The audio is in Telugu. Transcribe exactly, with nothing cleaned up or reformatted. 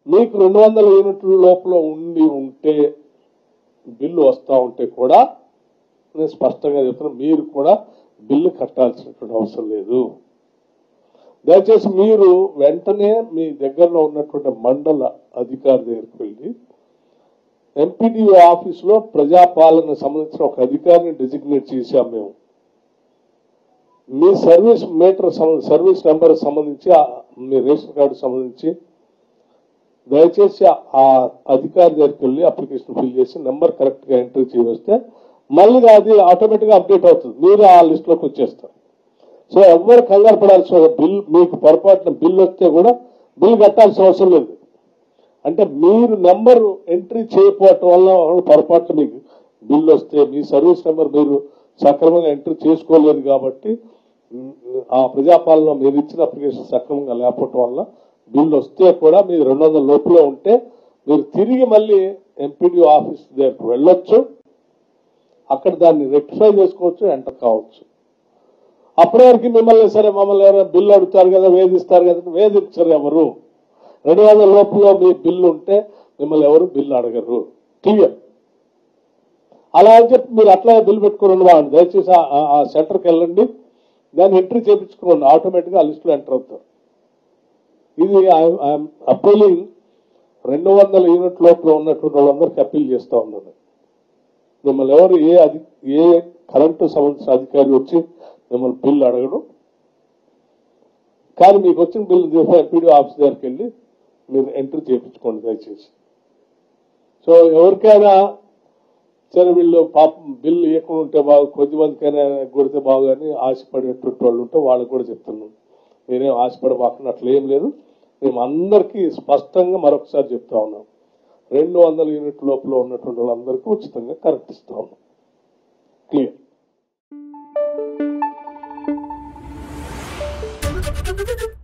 మీకు రెండు వందల యూనిట్ల లోపల ఉండి ఉంటే బిల్లు వస్తూ ఉంటే కూడా నేను స్పష్టంగా చెప్తున్నా, మీరు కూడా బిల్లు కట్టాల్సినటువంటి అవసరం లేదు. దయచేసి మీరు వెంటనే మీ దగ్గరలో ఉన్నటువంటి మండల అధికారి దగ్గరికి వెళ్ళి ఎంపీడీఓ ఆఫీసులో ప్రజాపాలన సంబంధించిన ఒక అధికారిని డిజిగ్నేట్ చేశాం మేము. మీ సర్వీస్ మీటర్ సర్వీస్ నెంబర్ సంబంధించి మీ రేషన్ కార్డు సంబంధించి దయచేసి ఆ అధికారి దగ్గరికి వెళ్ళి అప్లికేషన్ ఫిల్ చేసి నెంబర్ కరెక్ట్ గా ఎంట్రీ చేయవస్తే మళ్ళీ అది ఆటోమేటిక్ గా అప్డేట్ అవుతుంది, మీరు ఆ లిస్ట్ లోకి వచ్చేస్తారు. సో ఎవరు కంగారు పడాల్సిన బిల్, మీకు పొరపాటున బిల్ వస్తే కూడా బిల్ కట్టాల్సిన అవసరం లేదు. అంటే మీరు నెంబర్ ఎంట్రీ చేయకపోవటం వల్ల పొరపాటున మీకు బిల్ వస్తే మీ సర్వీస్ నెంబర్ మీరు సక్రమంగా ఎంట్రీ చేసుకోలేదు కాబట్టి ఆ ప్రజాపాలన మీరు ఇచ్చిన అప్లికేషన్ సక్రమంగా లేకపోవటం వల్ల బిల్ వస్తే కూడా మీరు రెండు వందల లోపల ఉంటే మీరు తిరిగి మళ్ళీ ఎంపీడీఓ ఆఫీస్ దగ్గరకు వెళ్ళొచ్చు, అక్కడ దాన్ని రెక్టిఫై చేసుకోవచ్చు, ఎంటర్ కావచ్చు. అప్పటి వరకు మిమ్మల్ని సరే మమ్మల్ని ఎవరైనా బిల్లు అడుగుతారు కదా, వేధిస్తారు కదా, వేధించరు ఎవరు. రెండు వందల లోపల మీ బిల్లు ఉంటే మిమ్మల్ని ఎవరు బిల్లు అడగరు, క్లియర్. అలా అని చెప్పి మీరు అట్లా బిల్లు పెట్టుకుని వాడండి. దయచేసి ఆ సెంటర్కి వెళ్ళండి, దాన్ని ఎంట్రీ చేయించుకోండి, ఆటోమేటిక్గా ఆ లిస్టులో ఎంటర్ అవుతారు. ఇది ఐఎమ్ అప్పీలింగ్ రెండు వందల యూనిట్ లోపల ఉన్నటువంటి వాళ్ళందరికీ అప్పీల్ చేస్తూ ఉన్నాను. మిమ్మల్ని ఎవరు ఏ అధి ఏ కరెంటు సంబంధించిన అధికారి వచ్చి మిమ్మల్ని బిల్లు అడగడం, కానీ మీకు వచ్చిన బిల్లు ఎంపీడీ ఆఫీస్ దగ్గరికి వెళ్ళి మీరు ఎంట్రీ చేయించుకోండి దయచేసి. సో ఎవరికైనా సరే వీళ్ళు పాపం బిల్లు ఇవ్వకుండా ఉంటే బాగు, కొద్దిమందికైనా కొడితే బాగు అని ఆశపడేటువంటి వాళ్ళు ఉంటే వాళ్ళకి కూడా చెప్తున్నాం, మీరేం ఆశపడబాకుండా అట్లా ఏం లేదు. మేము అందరికీ స్పష్టంగా మరొకసారి చెప్తా ఉన్నాం, రెండు వందల యూనిట్ లోపల ఉన్నటువంటి వాళ్ళందరికీ ఉచితంగా కరెంట్ ఇస్తా ఉన్నాం, క్లియర్.